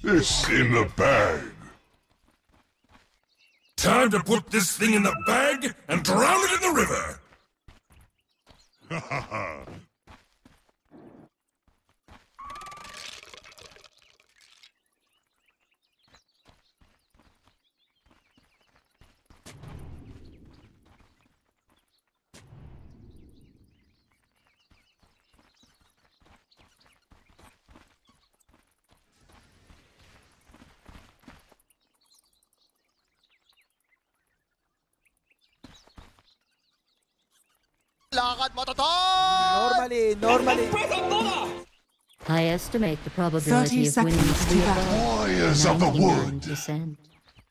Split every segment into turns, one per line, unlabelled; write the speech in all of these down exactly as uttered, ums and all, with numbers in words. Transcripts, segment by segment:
this in the bag.
Time to put this thing in the bag and drown it in the river!
Ha ha ha!
Lakad mo, Totoy!
Normally, normally.
I estimate the probability of winning
seconds
to be
to battle.
above
Warriors of the
ninety-nine
wood.
percent.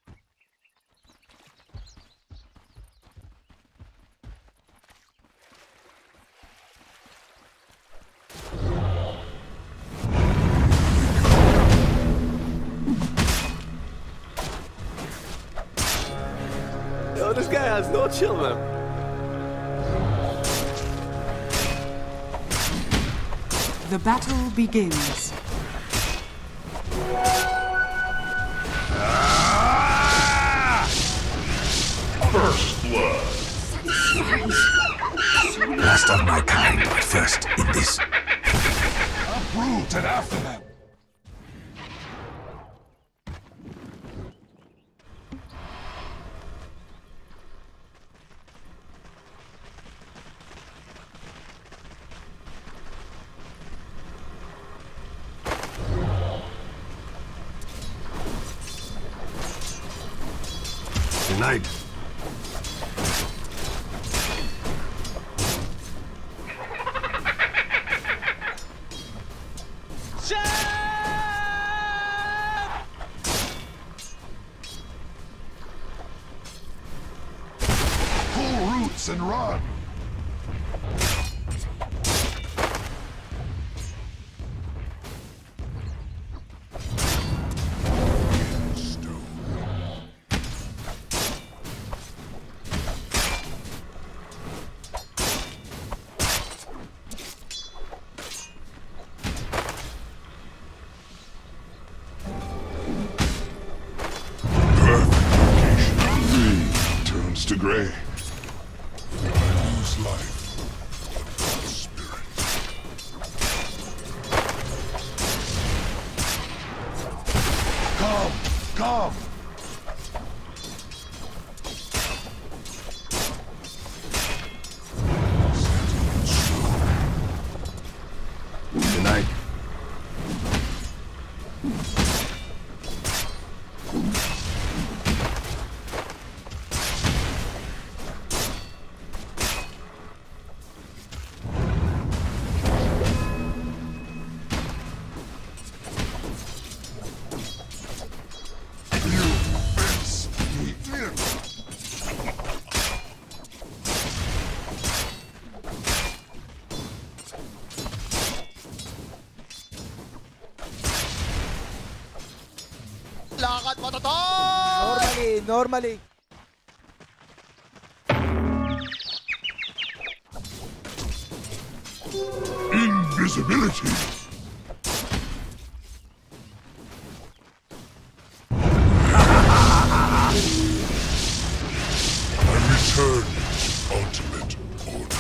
Yo, this guy has no chill, man.
The battle begins.
Ah! First blood.
Last of my kind, but first in this.
Uproot and after them.
Tonight.
Pull roots and run. To gray. I lose life. Spirit. Come, come.
Tonight.
Lakad mo, Totoy!
Normally, normally.
Invisibility. I return ultimate order.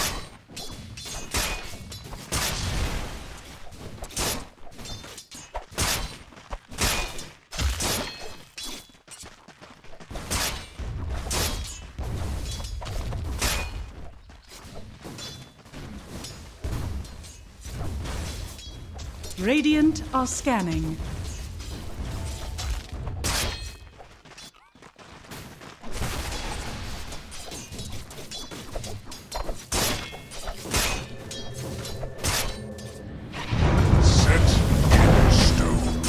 Radiant are scanning.
Set in stone.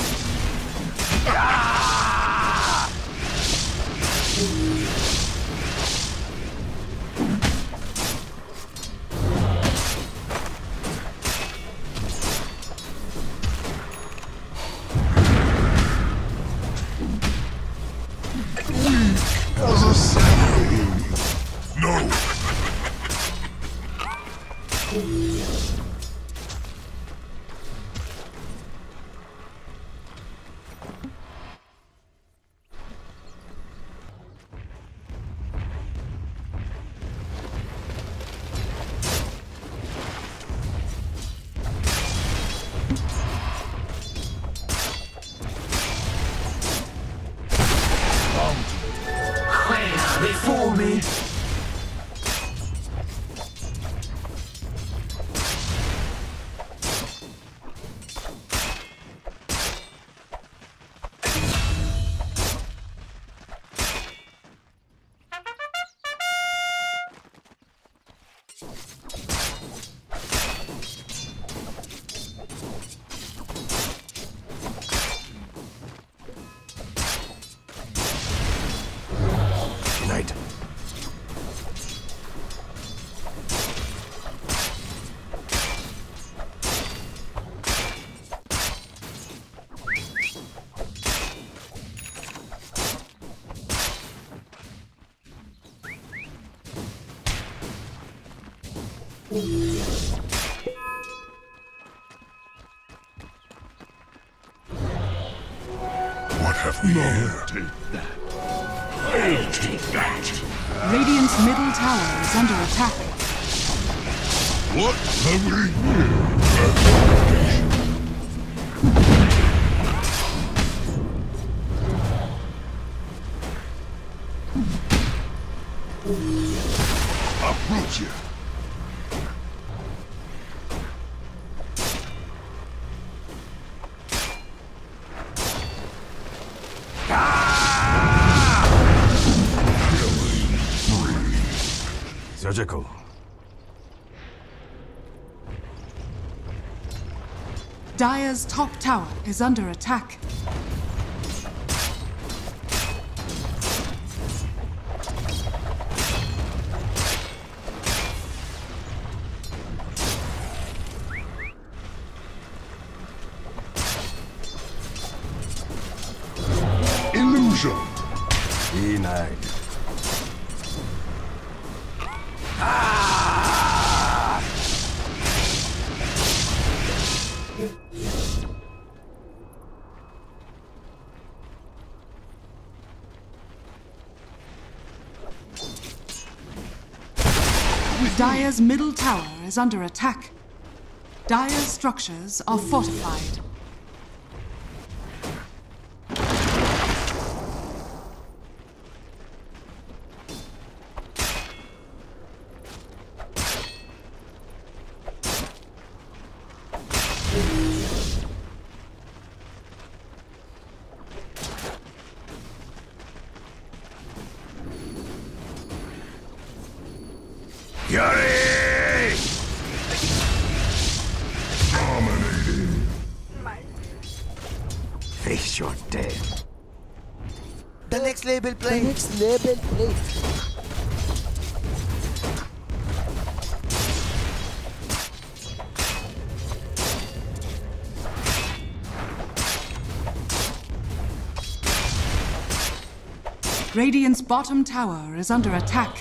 for me.
Night.
What have we here? Take that. I'll take that.
Radiant's middle tower is under attack.
What have we here? Approach you.
Surgical.
Dire's top tower is under attack.
Illusion.
T I nine.
Dire's middle tower is under attack. Dire's structures are fortified.
Yuri!
Dominating.
Face your death.
The next level play. The next level play.
Radiant's bottom tower is under attack.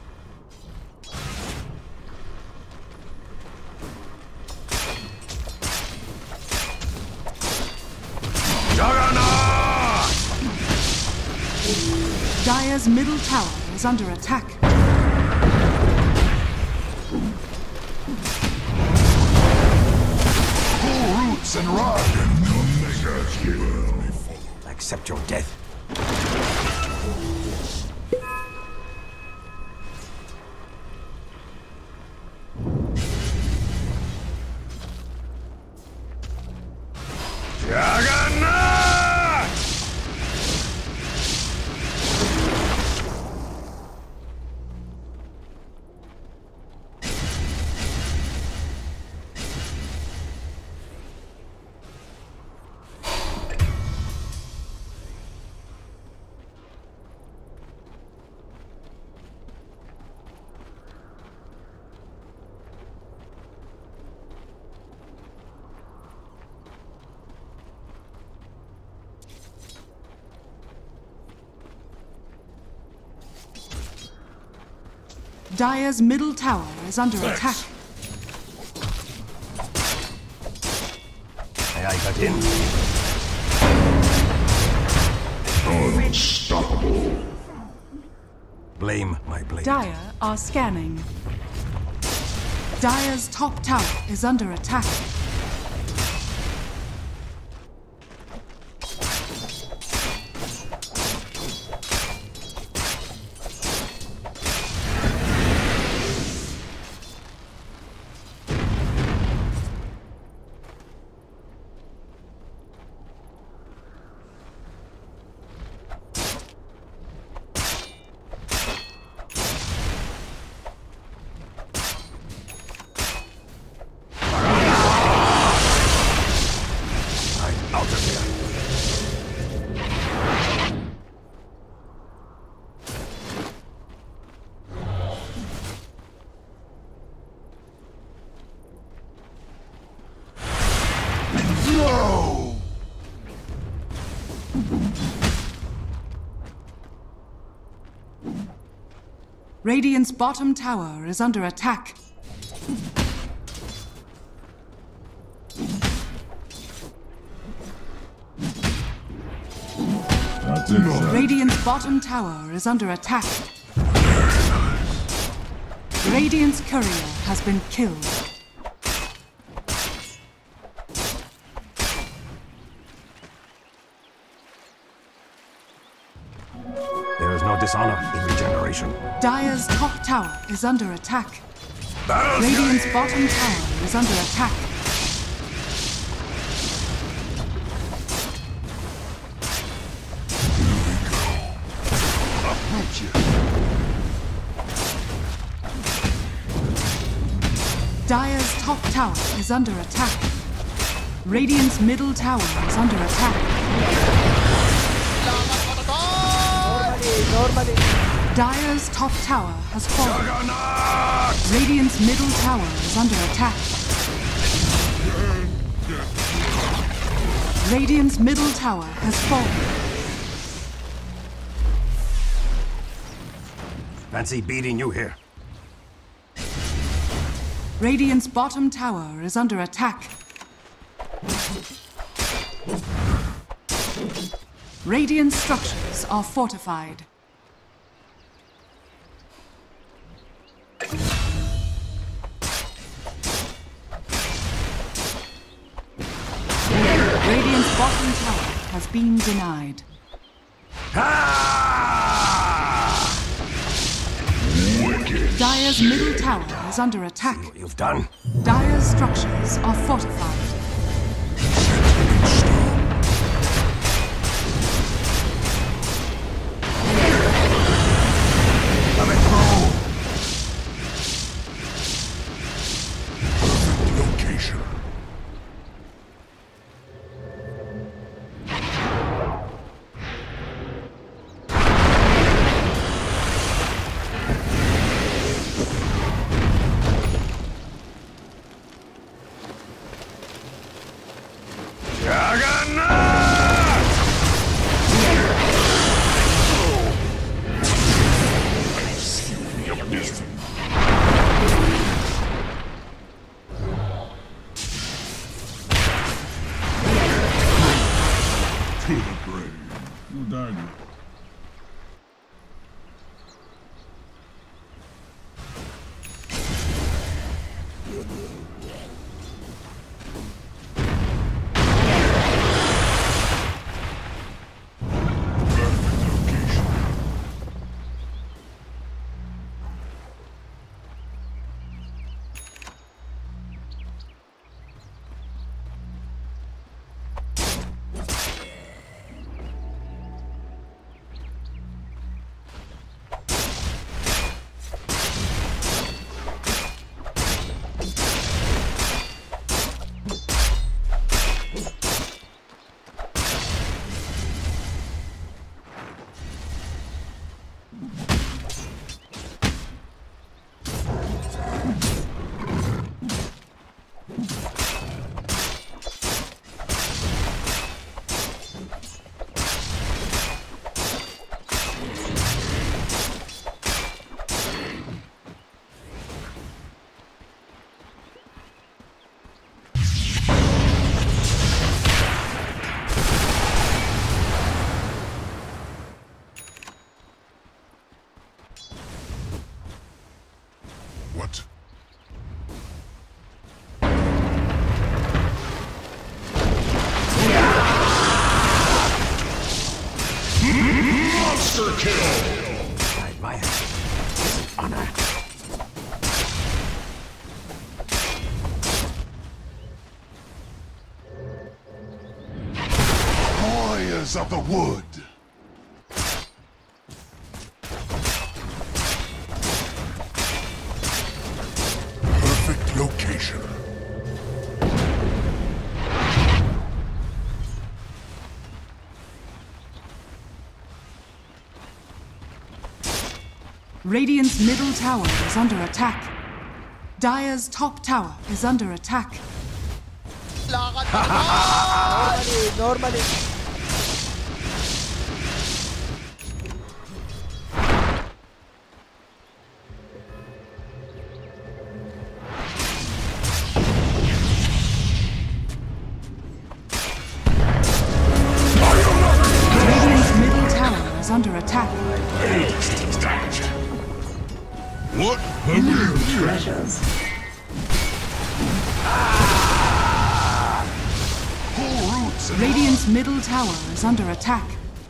Juggernaut!
Dire's middle tower is under attack.
Pull roots and run. Omega kill.
Accept your death. Juggernaut!
Dire's middle tower is under attack.
May I cut in?
Unstoppable.
Blame my blade.
Dire are scanning. Dire's top tower is under attack. Radiant's bottom tower is under attack.
That's it.
Radiant's bottom tower is under attack. Radiant's courier has been killed.
There is no dishonor in regeneration.
Dire's top tower is under attack.
Battle's
Radiant's bottom tower is under attack.
Approach it.
Dire's top tower is under attack. Radiant's middle tower is under attack.
Normally, normally.
Dire's top tower has fallen.
Juggernaut!
Radiant's middle tower is under attack. Radiant's middle tower has fallen.
Fancy beating you here.
Radiant's bottom tower is under attack. Radiant structures are fortified. Radiant's bottom tower has been denied. Dire's middle tower is under attack.
What you've done?
Dire's structures are fortified.
Let it go!
Perfect location.
Juggernaut!
To the grave. Who died? What? Monster kill!
I admire it. It's an honor.
Warriors of the wood. Perfect location.
Radiant's middle tower is under attack. Dire's top tower is under attack.
Normally, normally.
is under attack.
What have you?
Treasures.
Radiant's middle tower is under attack.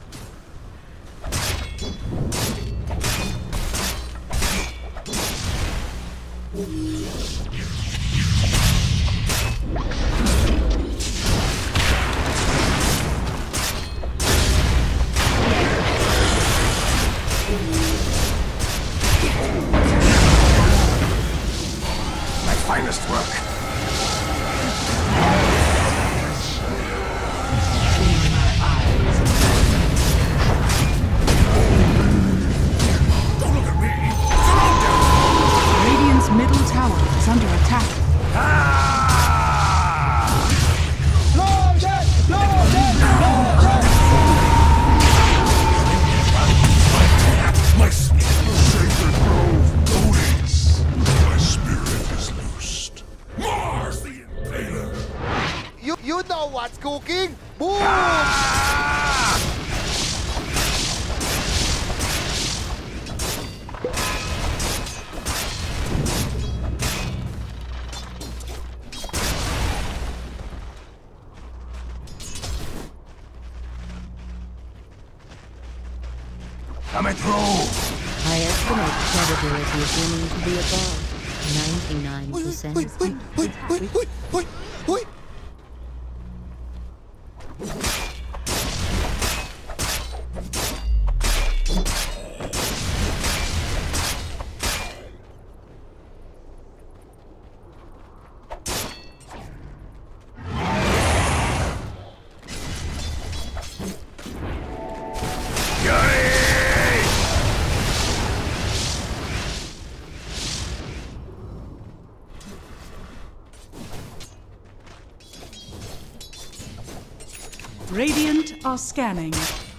My finest work.
Middle tower is under attack.
My sacred grove awaits. My spirit is loosed. Mars the Impaler.
You you know what's cooking? Boom!
Coming through.
I estimate the probability of winning to be above ninety-nine percent.
Wait, wait, wait, wait, wait, wait, wait.
Radiant are scanning.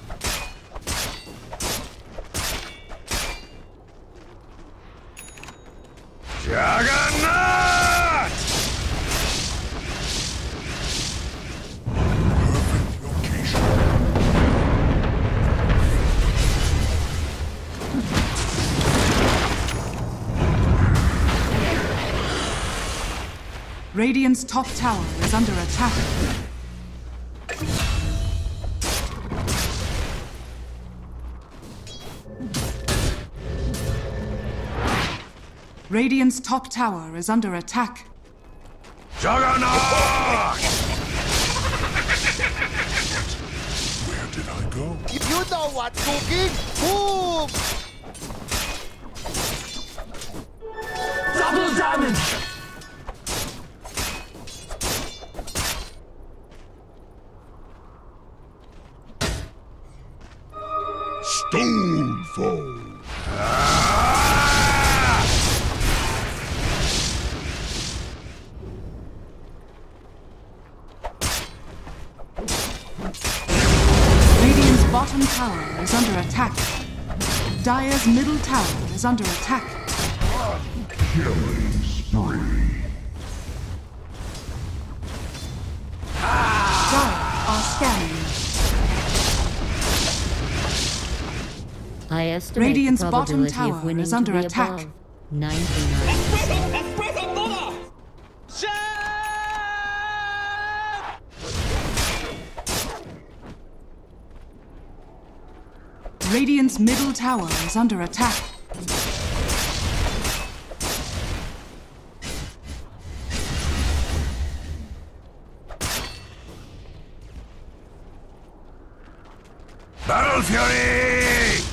Juggernaut!
Perfect location.
Radiant's top tower is under attack. Radiant's top tower is under attack.
Juggernaut!
Where did I go?
You, you know what's cooking? Boom!
Double damage!
Stonefall.
Radiant's bottom tower is under attack. Dire's middle tower is under attack.
Killing spree.
Dire are scanning.
I estimate
Radiant's
the
bottom
probability
tower
of winning
is under
to be
attack.
above ninety-nine percent.
Radiant's middle tower is under attack.
Battle Fury!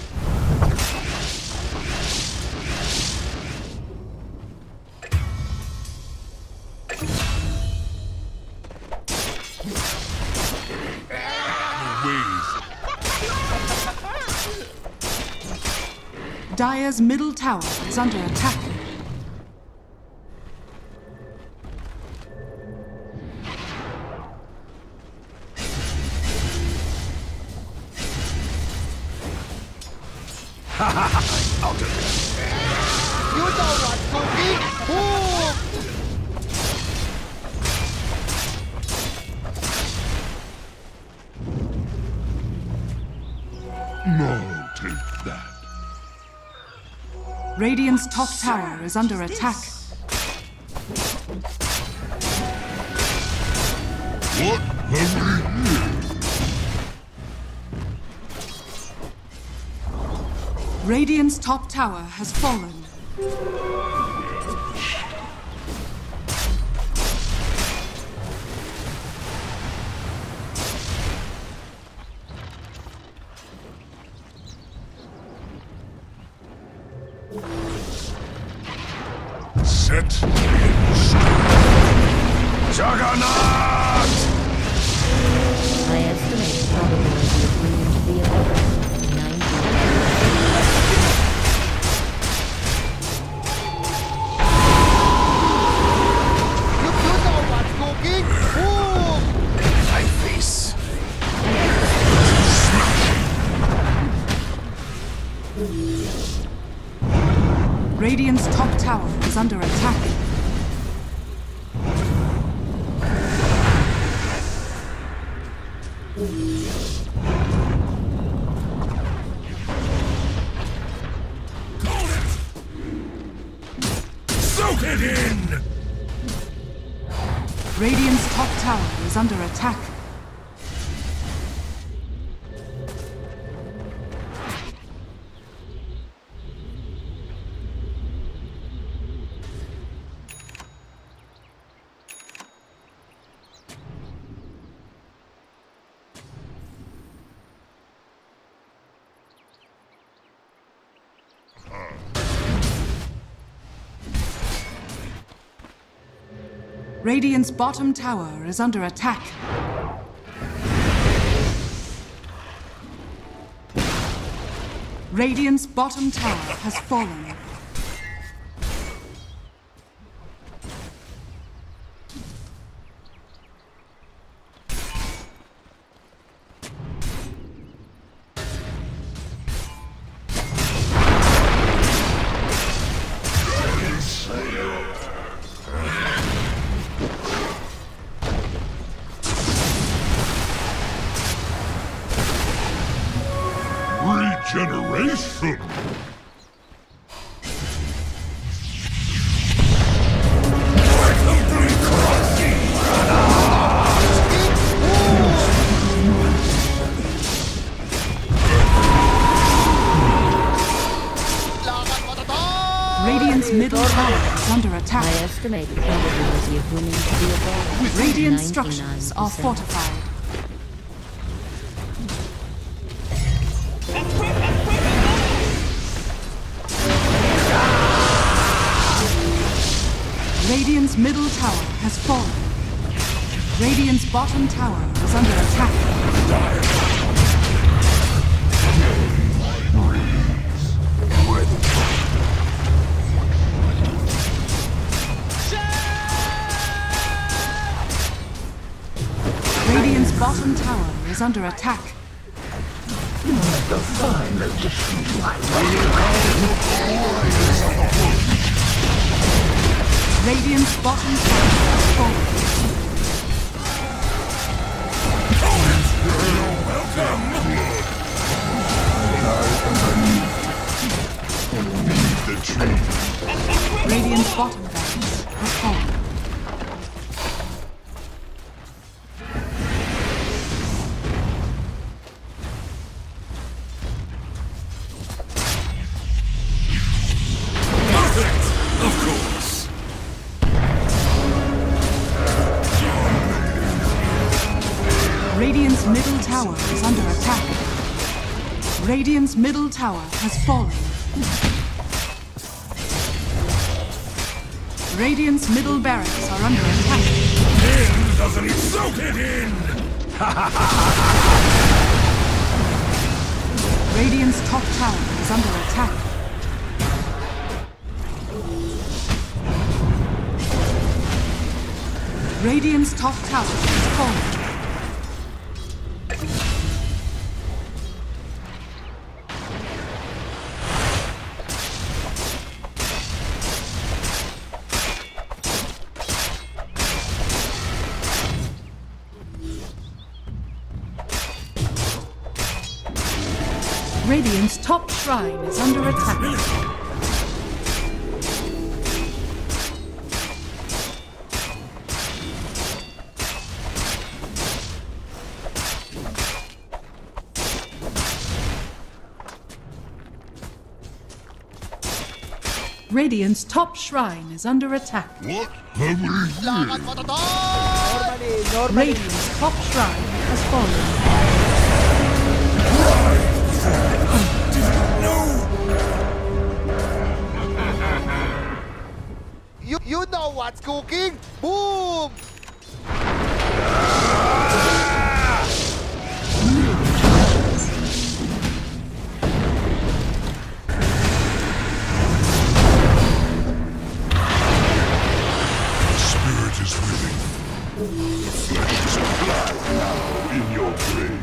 Dire's middle tower is under attack.
Out of here.
You know what's cooking? Boom!
No.
Take that.
Radiant's top tower is under attack.
What have we here?
Radiant's top tower has fallen.
Set in
Juggernaut!
I estimate the probability of winning to be about ninety.
You do know what's cooking? Boom!
My face.
Radiant's top tower is under attack.
Soak it in!
Radiant's top tower is under attack. Radiant's bottom tower is under attack. Radiant's bottom tower has fallen.
regeneration.
Radiant's middle tower is under attack.
I estimate the probability of winning to be above
Radiant
ninety-nine
structures are
percent.
fortified. Radiant's middle tower has fallen. Radiant's bottom tower is under attack. Radiant's bottom tower is under attack. Radiant's bottom tower has fallen.
The tree.
Radiant's bottom barracks has fallen.
Of course.
Radiant's middle tower is under attack. Radiant's middle tower has fallen. Radiant's middle barracks are under attack.
In doesn't he soak it in?
Radiant's top tower is under attack. Radiant's top tower is fallen. Radiant's top shrine is under attack. Radiant's top shrine is under attack.
What have we here?
Normally, normally.
Radiant's top shrine has fallen.
You, you know what's cooking? Boom!
Spirit is willing. The flesh is alive in your grave.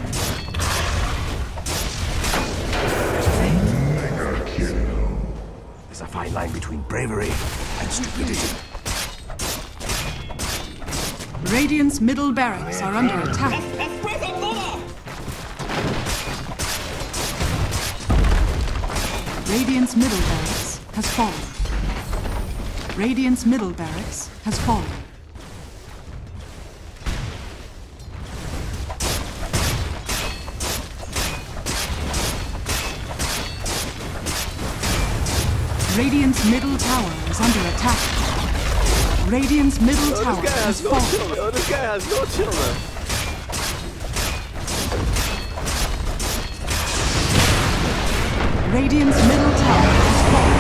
Mega kill.
There's a fine line between bravery and stupidity.
Radiant's middle barracks are under attack. Radiant's middle barracks has fallen. Radiant's middle barracks has fallen. Radiant's middle tower is under attack. Radiant's middle
Oh,
tower
this guy
has
has no
fallen.
chill. Oh, this guy has no chill, man.
Radiant's middle tower has fallen.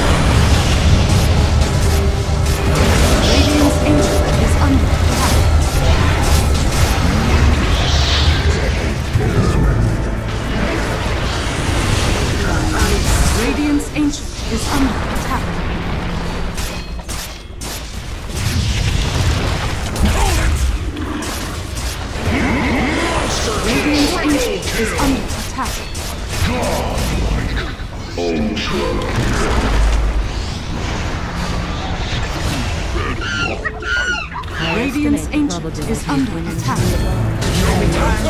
Radiant's ancient is under attack. Radiant's ancient is under attack. Radiant's ancient is under attack. Radiant's ancient is under attack.